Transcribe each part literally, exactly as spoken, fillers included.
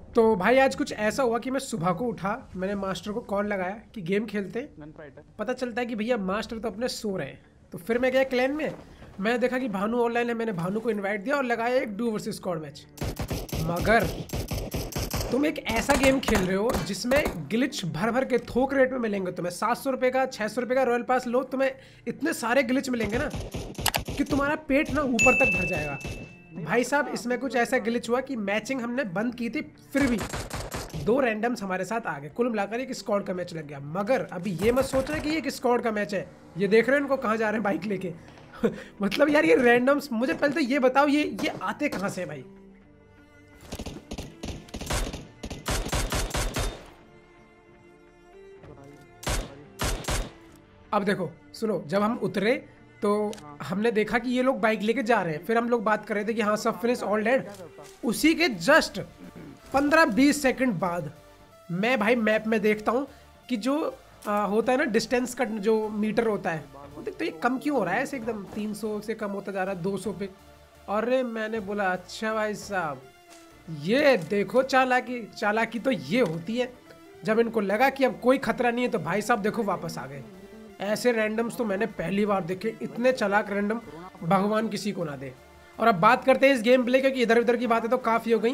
तो भाई आज कुछ ऐसा हुआ कि मैं सुबह को उठा, मैंने मास्टर को कॉल लगाया कि गेम खेलते हैं। पता चलता है कि भैया मास्टर तो अपने सो रहे हैं। तो फिर मैं गया क्लैन में, मैं देखा कि भानु ऑनलाइन है, मैंने भानु को इनवाइट दिया और लगाया एक डू वर्सेस स्क्वाड मैच। मगर तुम एक ऐसा गेम खेल रहे हो जिसमें ग्लिच भर भर के थोक रेट में मिलेंगे तुम्हें। सात सौ रुपये का, छः सौ रुपये का रॉयल पास लो, तुम्हें इतने सारे ग्लिच मिलेंगे ना कि तुम्हारा पेट ना ऊपर तक भर जाएगा। भाई साहब इसमें कुछ ऐसा ग्लिच हुआ कि मैचिंग हमने बंद की थी, फिर भी दो रैंडम्स हमारे साथ आ गए। कुल मिलाकर एक स्क्वाड का मैच लग गया। मगर अभी ये मत सोच रहे कि ये एक स्क्वाड का मैच है। ये देख रहे हैं इनको कहाँ जा रहे हैं बाइक लेके। मतलब यार ये रैंडम्स, मुझे पहले तो ये बताओ ये ये आते कहाँ से भाई। अब देखो सुनो, जब हम उतरे तो हमने देखा कि ये लोग बाइक लेके जा रहे हैं। फिर हम लोग बात कर रहे थे कि हाँ सब फिनिश ऑल डेड। उसी के जस्ट पंद्रह बीस सेकंड बाद मैं भाई मैप में देखता हूँ कि जो आ, होता है ना डिस्टेंस का जो मीटर होता है, तो ये कम क्यों हो रहा है ऐसे एकदम तीन सौ से कम होता जा रहा है दो सौ पे। अरे मैंने बोला अच्छा भाई साहब ये देखो चालाकी। चालाकी तो ये होती है जब इनको लगा कि अब कोई खतरा नहीं है तो भाई साहब देखो वापस आ गए। ऐसे रैंडम्स तो मैंने पहली बार देखे, इतने चालाक रैंडम भगवान किसी को ना दे। और अब बात करते हैं इस गेम प्ले, क्योंकि इधर उधर की बातें तो काफ़ी हो गई।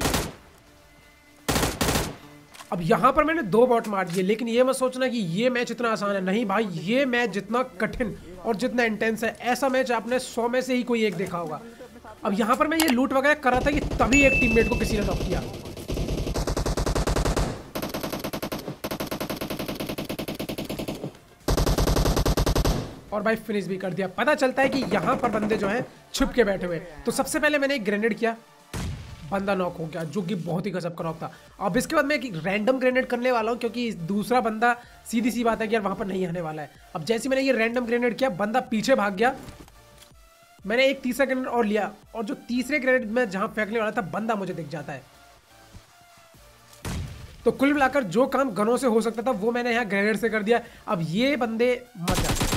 अब यहाँ पर मैंने दो बॉट मार दिए, लेकिन ये मत सोचना कि ये मैच इतना आसान है। नहीं भाई, ये मैच जितना कठिन और जितना इंटेंस है, ऐसा मैच आपने सौ में से ही कोई एक देखा होगा। अब यहाँ पर मैं ये लूट वगैरह कर रहा था कि तभी एक टीममेट को किसी ने नॉक किया। और भाई फिनिश भी कर दिया। पता चलता है कि यहाँ पर बंदे जो हैं छुप के बैठे हुए। तो सबसे पहले मैंने एक ग्रेनेड किया, बंदा नॉक हो गया, जो कि बहुत ही गजब का नॉक था। अब इसके बाद मैं एक रैंडम ग्रेनेड करने वाला हूँ, क्योंकि दूसरा बंदा सीधी सी बात है कि यार वहाँ पर नहीं आने वाला है। अब जैसे मैंने ये रैंडम ग्रेनेड किया, बंदा पीछे भाग गया। मैंने एक तीसरा ग्रेनेड और लिया, और जो तीसरे ग्रेनेड में जहाँ फेंकने वाला था बंदा मुझे दिख जाता है। तो कुल मिलाकर जो काम गनों से हो सकता था वो मैंने यहाँ ग्रेनेड से कर दिया। अब ये बंदे मर जाते हैं।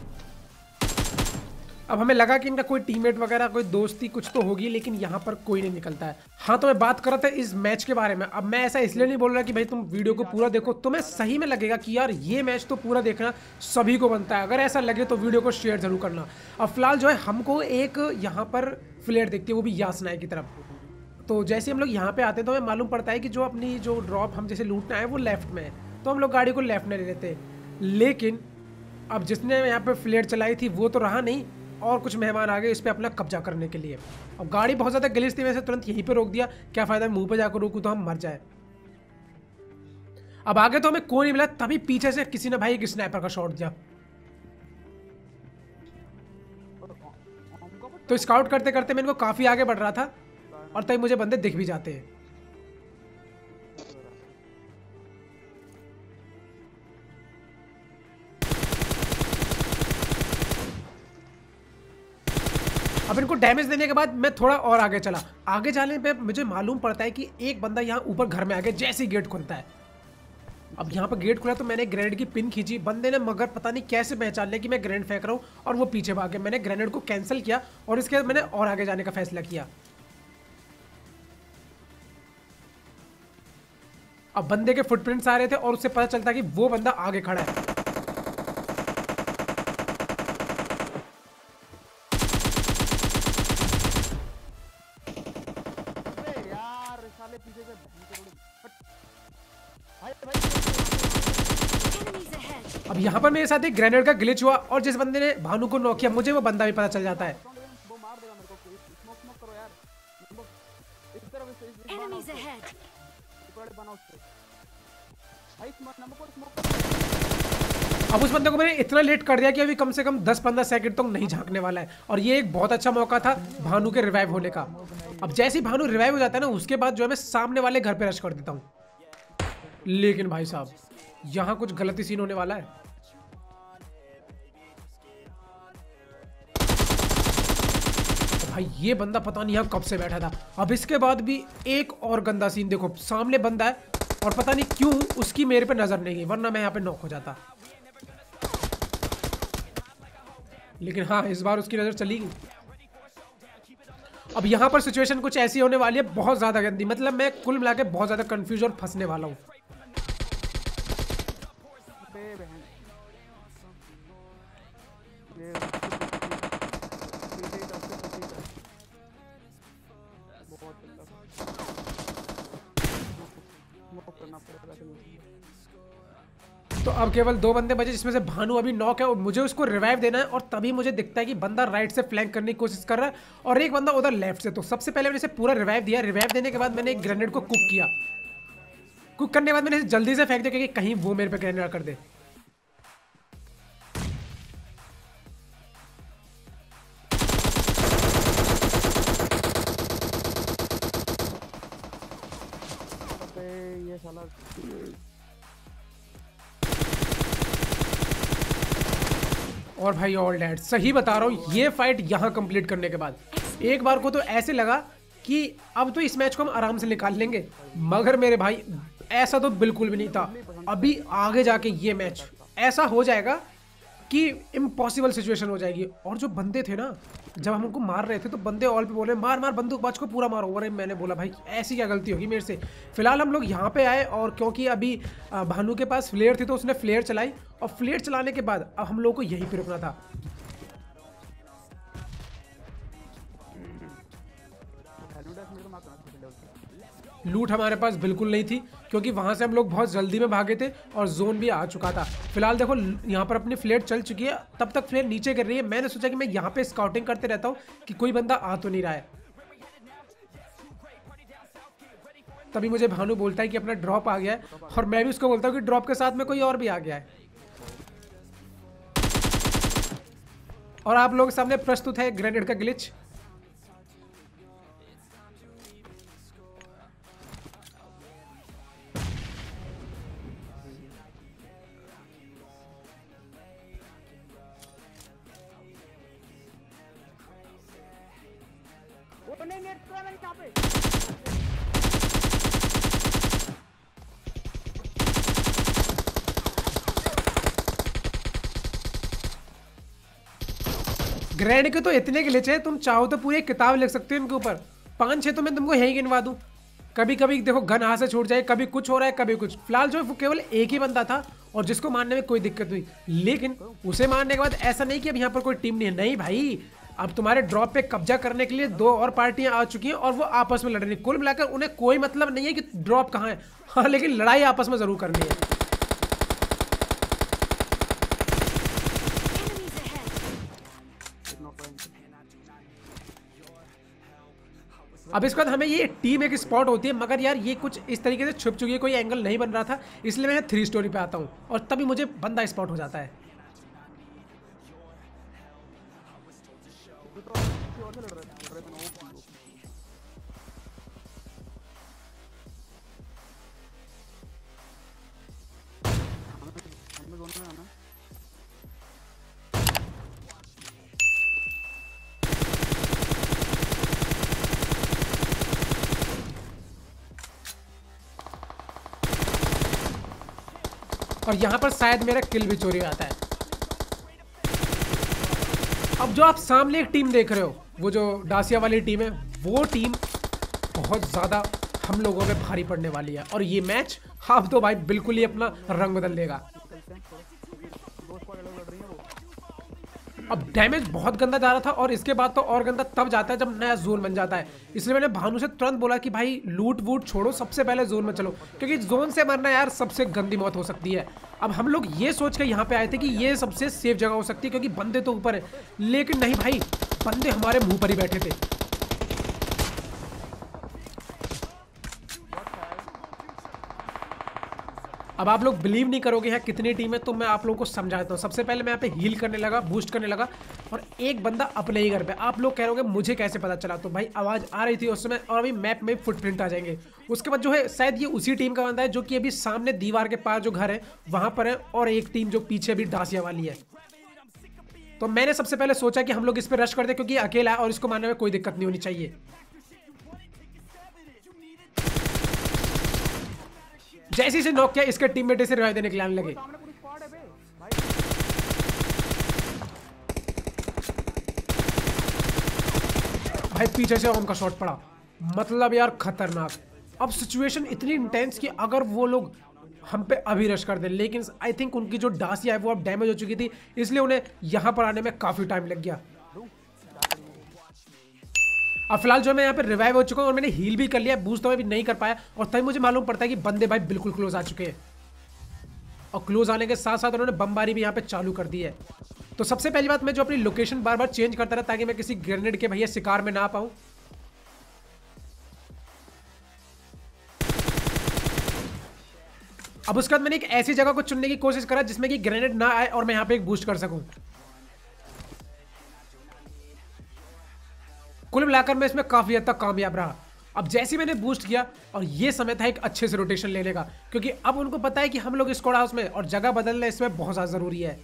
अब हमें लगा कि इनका कोई टीममेट वगैरह कोई दोस्ती कुछ तो होगी, लेकिन यहाँ पर कोई नहीं निकलता है। हाँ तो मैं बात कर रहा था इस मैच के बारे में। अब मैं ऐसा इसलिए नहीं बोल रहा कि भाई तुम वीडियो को पूरा देखो, तुम्हें सही में लगेगा कि यार ये मैच तो पूरा देखना सभी को बनता है। अगर ऐसा लगे तो वीडियो को शेयर जरूर करना। अब फिलहाल जो है हमको एक यहाँ पर फ्लेयर देखती है, वो भी यासनाए की तरफ। तो जैसे हम लोग यहाँ पे आते हैं तो हमें मालूम पड़ता है कि जो अपनी जो ड्रॉप हम जैसे लूटना है वो लेफ्ट में है, तो हम लोग गाड़ी को लेफ्ट में ले लेते हैं। लेकिन अब जिसने यहाँ पे फ्लेयर चलाई थी वो तो रहा नहीं, और कुछ मेहमान आ गए इस पे अपना कब्जा करने के लिए। अब गाड़ी बहुत ज़्यादा ग्लिच थी, वैसे तुरंत यहीं पे रोक दिया। क्या फ़ायदा मुंह पे जाकर रोकूँ तो हम मर जाए। अब आगे तो हमें कोई नहीं मिला, तभी पीछे से किसी ने भाई एक स्नाइपर का शॉट दिया। तो स्काउट करते करते मैं इनको काफ़ी आगे बढ़ रहा था, और तभी मुझे बंदे दिख भी जाते हैं। अब इनको डैमेज देने के बाद मैं थोड़ा और आगे चला। आगे जाने पे मुझे मालूम पड़ता है कि एक बंदा यहाँ ऊपर घर में आ गया जैसे ही गेट खुलता है। अब यहाँ पर गेट खुला तो मैंने ग्रेनेड की पिन खींची, बंदे ने मगर पता नहीं कैसे पहचान लिया कि मैं ग्रेनेड फेंक रहा हूँ, और वो पीछे भाग गया। मैंने ग्रेनेड को कैंसिल किया और इसके बाद मैंने और आगे जाने का फैसला किया। अब बंदे के फुटप्रिंट्स आ रहे थे और उससे पता चलता कि वो बंदा आगे खड़ा है। अब यहाँ पर मेरे साथ एक ग्रेनेड का ग्लिच हुआ, और जिस बंदे ने भानु को नॉक किया मुझे वो बंदा भी पता चल जाता है। अब उस बंदे को मैंने इतना लेट कर दिया कि अभी कम से कम दस पंद्रह सेकंड तक नहीं झांकने वाला है, और ये एक बहुत अच्छा मौका था भानु के रिवाइव होने का। अब जैसे ही भानु रिवाइव हो जाता है ना, उसके बाद जो है मैं सामने वाले घर पे रश कर देता हूँ। लेकिन भाई साहब यहाँ कुछ गलती सीन होने वाला है। भाई ये बंदा पता नहीं यहाँ कब से बैठा था। अब इसके बाद भी एक और गंदा सीन देखो, सामने बंदा है और पता नहीं क्यों उसकी मेरे पे नजर नहीं गई, वरना मैं यहाँ पे नॉक हो जाता। लेकिन हाँ इस बार उसकी नजर चली गई। अब यहाँ पर सिचुएशन कुछ ऐसी होने वाली है बहुत ज्यादा गंदी, मतलब मैं कुल मिला के बहुत ज्यादा कंफ्यूज और फंसने वाला हूँ। तो अब केवल दो बंदे बचे जिसमें से भानु अभी नॉक है और मुझे उसको रिवाइव देना है, और तभी मुझे दिखता है कि बंदा राइट से फ्लैंक करने की कोशिश कर रहा है और एक बंदा उधर लेफ्ट से। तो सबसे पहले मैंने इसे पूरा रिवाइव दिया। रिवाइव देने के बाद मैंने एक ग्रेनेड को कुक किया। कुक करने के बाद मैंने इसे जल्दी से फेंक दिया क्योंकि कहीं वो मेरे पे ग्रेनेड कर दे। ये साला और भाई ऑल डेड, सही बता रहा हूँ, ये फाइट यहाँ कंप्लीट करने के बाद एक बार को तो ऐसे लगा कि अब तो इस मैच को हम आराम से निकाल लेंगे, मगर मेरे भाई ऐसा तो बिल्कुल भी नहीं था। अभी आगे जाके ये मैच ऐसा हो जाएगा कि इम्पॉसिबल सिचुएशन हो जाएगी। और जो बंदे थे ना, जब हम उनको मार रहे थे तो बंदे ऑल पे बोल रहे मार मार बंदूकबाज को पूरा मारो। और मैंने बोला भाई ऐसी क्या गलती होगी मेरे से। फिलहाल हम लोग यहाँ पे आए और क्योंकि अभी भानु के पास फ्लेयर थी तो उसने फ्लेयर चलाई, और फ्लेयर चलाने के बाद अब हम लोग को यहीं पे रुकना था। लूट हमारे पास बिल्कुल नहीं थी क्योंकि वहां से हम लोग बहुत जल्दी में भागे थे और जोन भी आ चुका था। फिलहाल देखो यहाँ पर अपनी फ्लेयर चल चुकी है, तब तक फ्लेयर नीचे गिर रही है। मैंने सोचा कि मैं यहाँ पे स्काउटिंग करते रहता हूँ कि कोई बंदा आ तो नहीं रहा है। तभी मुझे भानु बोलता है कि अपना ड्रॉप आ गया है, और मैं भी उसको बोलता हूँ कि ड्रॉप के साथ में कोई और भी आ गया है। और आप लोगों के सामने प्रस्तुत है ग्रेनेड का ग्लिच। ग्रेनेड के तो इतने ग्लिच है, तुम चाहो तो पूरी किताब लिख सकते हो इनके ऊपर। पांच छह तो मैं तुमको यही गिनवा दूं। कभी कभी देखो गन हाथ से छूट जाए, कभी कुछ हो रहा है कभी कुछ। फिलहाल जो केवल एक ही बंदा था और जिसको मारने में कोई दिक्कत हुई, लेकिन उसे मारने के बाद ऐसा नहीं कि अब यहाँ पर कोई टीम नहीं है। नहीं भाई, अब तुम्हारे ड्रॉप पे कब्जा करने के लिए दो और पार्टियां आ चुकी हैं और वो आपस में लड़ रही हैं। कुल मिलाकर उन्हें कोई मतलब नहीं है कि ड्रॉप कहाँ है, हाँ, लेकिन लड़ाई आपस में जरूर करनी है। अब इसके बाद हमें ये टीम एक स्पॉट होती है, मगर यार ये कुछ इस तरीके से छुप चुकी है, कोई एंगल नहीं बन रहा था, इसलिए मैं थ्री स्टोरी पे आता हूँ और तभी मुझे बंदा स्पॉट हो जाता है। और यहाँ पर शायद मेरा किल भी चोरी आता है। अब जो आप सामने एक टीम देख रहे हो, वो जो डासिया वाली टीम है, वो टीम बहुत ज़्यादा हम लोगों पे भारी पड़ने वाली है। और ये मैच अब तो भाई बिल्कुल ही अपना रंग बदल देगा। अब डैमेज बहुत गंदा जा रहा था और इसके बाद तो और गंदा तब जाता है जब नया जोन बन जाता है। इसलिए मैंने भानु से तुरंत बोला कि भाई लूट वूट छोड़ो, सबसे पहले जोन में चलो, क्योंकि जोन से मरना यार सबसे गंदी मौत हो सकती है। अब हम लोग ये सोच के यहाँ पे आए थे कि ये सबसे सेफ जगह हो सकती है क्योंकि बंदे तो ऊपर है, लेकिन नहीं भाई, बंदे हमारे मुंह पर ही बैठे थे। अब आप लोग बिलीव नहीं करोगे यहाँ कितनी टीम है, तो मैं आप लोगों को समझाता हूँ। सबसे पहले मैं यहाँ पे हील करने लगा, बूस्ट करने लगा, और एक बंदा अपने ही घर पे। आप लोग कह रहे होंगे मुझे कैसे पता चला, तो भाई आवाज़ आ रही थी उस समय और अभी मैप में फुटप्रिंट आ जाएंगे। उसके बाद जो है शायद ये उसी टीम का बंदा है जो कि अभी सामने दीवार के पास जो घर है वहाँ पर है, और एक टीम जो पीछे भी डासिया वाली है। तो मैंने सबसे पहले सोचा कि हम लोग इस पर रश कर दे क्योंकि अकेला है और इसको मारने में कोई दिक्कत नहीं होनी चाहिए। जैसे ही से नॉक किया, इसके टीममेट इसे रिवाइव देने के लिए आने लगे। भाई पीछे से उनका शॉट पड़ा, मतलब यार खतरनाक। अब सिचुएशन इतनी इंटेंस कि अगर वो लोग हम पे अभी रश कर दे, लेकिन आई थिंक उनकी जो डासिया है वो अब डैमेज हो चुकी थी, इसलिए उन्हें यहाँ पर आने में काफी टाइम लग गया। अब फिलहाल जो मैं यहाँ पे रिवाइव हो चुका हूँ और मैंने हील भी कर लिया, बूस्ट तो मैं भी नहीं कर पाया, और तभी मुझे मालूम पड़ता है कि बंदे भाई बिल्कुल क्लोज आ चुके हैं। और क्लोज आने के साथ साथ उन्होंने बमबारी भी यहाँ पे चालू कर दी है। तो सबसे पहली बात, मैं जो अपनी लोकेशन बार बार चेंज करता रहा ताकि मैं किसी ग्रेनेड के भैया शिकार में ना पाऊं। अब उसके बाद मैंने एक ऐसी जगह को चुनने की कोशिश करा जिसमें कि ग्रेनेड ना आए और मैं यहाँ पे एक बूस्ट कर सकूं। कुल मिलाकर मैं इसमें काफी हद तक कामयाब रहा। अब जैसे मैंने बूस्ट किया और ये समय था एक अच्छे से रोटेशन लेने का, क्योंकि अब उनको पता है कि हम लोग स्क्वाड हाउस में और जगह बदलना इसमें बहुत ज्यादा जरूरी है।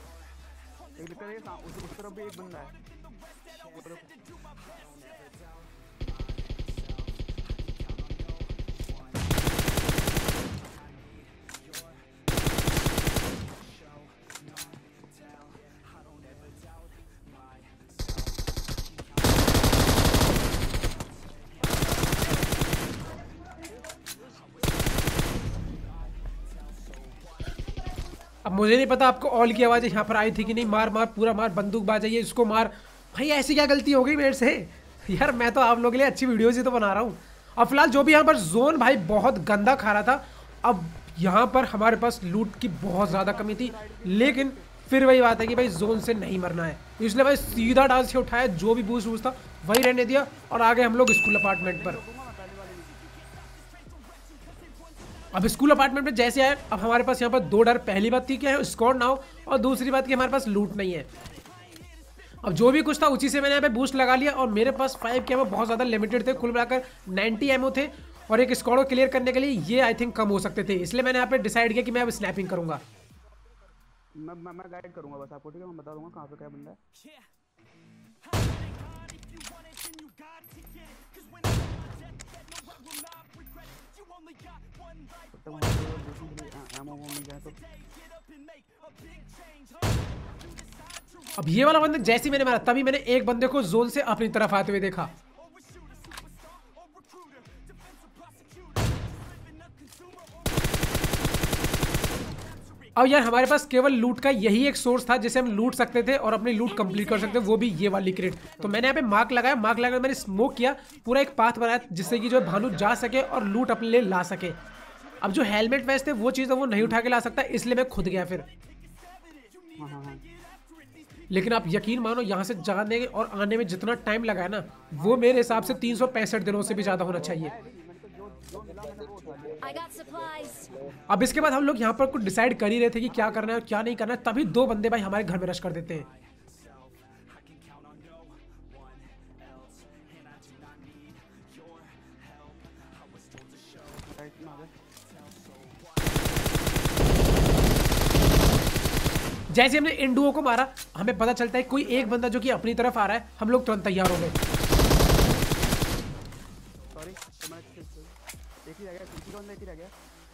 अब मुझे नहीं पता आपको ऑल की आवाज़ यहाँ पर आई थी कि नहीं। मार मार पूरा मार, बंदूकबाज है ये, इसको मार। भाई ऐसी क्या गलती हो गई मेरे से यार, मैं तो आप लोगों के लिए अच्छी वीडियोस ही तो बना रहा हूँ। अब फिलहाल जो भी यहाँ पर जोन भाई बहुत गंदा खा रहा था। अब यहाँ पर हमारे पास लूट की बहुत ज़्यादा कमी थी, लेकिन फिर वही बात है कि भाई जोन से नहीं मरना है, इसलिए भाई सीधा डांस से उठाया, जो भी बूस्ट बूस्ट था वही रहने दिया और आगे हम लोग स्कूल अपार्टमेंट पर। अब स्कूल अपार्टमेंट में जैसे आए, अब हमारे पास यहाँ पर दो डर। पहली बात थी क्या है स्क्वाड ना हो, और दूसरी बात कि हमारे पास लूट नहीं है। अब जो भी कुछ था उसी से मैंने यहाँ पे बूस्ट लगा लिया, और मेरे पास फाइव के एमओ बहुत ज़्यादा लिमिटेड थे, कुल मिलाकर नाइन्टी एमओ थे, और एक स्क्वाड को क्लियर करने के लिए ये आई थिंक कम हो सकते थे, इसलिए मैंने यहाँ पे डिसाइड किया कि मैं अब स्नैपिंग करूँगा। मैं मैं मैं गाइड करूँगा बस आपको, ठीक है? मैं बता दूँगा कहाँ पे क्या बंदा है। अब ये वाला बंदा जैसे ही मैंने मारा, तभी मैंने एक बंदे को जोन से अपनी तरफ आते हुए देखा। अब यार हमारे पास केवल लूट का यही एक सोर्स था जिसे हम लूट सकते थे और अपनी लूट कंप्लीट कर सकते थे, वो भी ये वाली क्रेट। तो मैंने यहाँ पे मार्क लगाया, मार्क लगाकर मैंने स्मोक किया, पूरा एक पाथ बनाया जिससे कि जो भानु जा सके और लूट अपने लिए ला सके। अब जो हेलमेट वेस्ट थे वो चीज़ वो नहीं उठा के ला सकता, इसलिए मैं खुद गया फिर। लेकिन आप यकीन मानो, यहाँ से जाने और आने में जितना टाइम लगा है ना, वो मेरे हिसाब से तीन सौ पैंसठ दिनों से भी ज़्यादा होना चाहिए। अब इसके बाद हम लोग यहाँ पर कुछ डिसाइड कर ही रहे थे कि क्या करना है और क्या नहीं करना है, तभी दो बंदे भाई हमारे घर में रश कर देते हैं। जैसे हमने इन डुओ को मारा, हमें पता चलता है कोई एक बंदा जो कि अपनी तरफ आ रहा है, हम लोग तुरंत तैयार हो गए। सॉरी, एक ही रह गया, किसी को नहीं रह गया।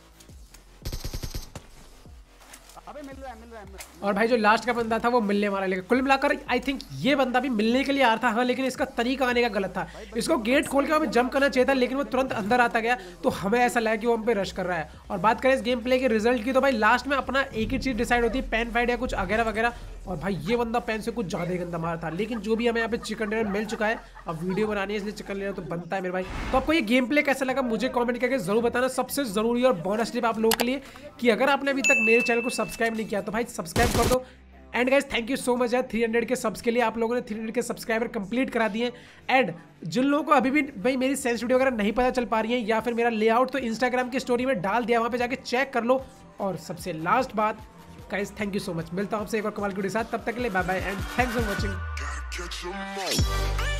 अबे मिल रहा है, मिल रहा है, मिल रहा है। और भाई जो लास्ट का बंदा था वो मिलने वाला, लेकिन कुल मिलाकर आई थिंक ये बंदा भी मिलने के लिए आ रहा था, हाँ, लेकिन इसका तरीका आने का गलत था। इसको गेट खोल के हमें जंप करना चाहिए था, लेकिन वो तुरंत अंदर आता गया, तो हमें ऐसा लगा कि वो हम पे रश कर रहा है। और बात करें इस गेम प्ले के रिजल्ट की, तो भाई लास्ट में अपना एक ही चीज़ डिसाइड होती है, पैन फाइट या कुछ वगैरह वगैरह। और भाई ये बंदा पैन से कुछ ज़्यादा ही गंदा मारा था, लेकिन जो भी हमें यहाँ पे चिकन डिनर मिल चुका है, अब वीडियो बनानी है इसलिए चिकन डिनर तो बनता है मेरे भाई। तो आपको ये गेम प्ले कैसा लगा मुझे कमेंट करके जरूर बताना। सबसे जरूरी और बोनस टिप आप लोगों के लिए कि अगर आपने अभी तक मेरे चैनल को सब्सक्राइब नहीं किया तो भाई सब्सक्राइब कर दो। And guys thank you so much यार, थ्री हंड्रेड के सब्स के लिए आप लोगों ने थ्री हंड्रेड के सब्सक्राइबर कंप्लीट करा दिए। एंड जिन लोगों को अभी भी भाई मेरी सेंसिटिविटी वगैरह नहीं पता चल पा रही है या फिर मेरा लेआउट, तो इंस्टाग्राम की स्टोरी में डाल दिया, वहाँ पे जाके चेक कर लो। और सबसे लास्ट बात guys, thank you so much, मिलता हूँ आपसे एक और कमाल की वीडियो के साथ, तब तक के लिए bye bye and thanks for watching.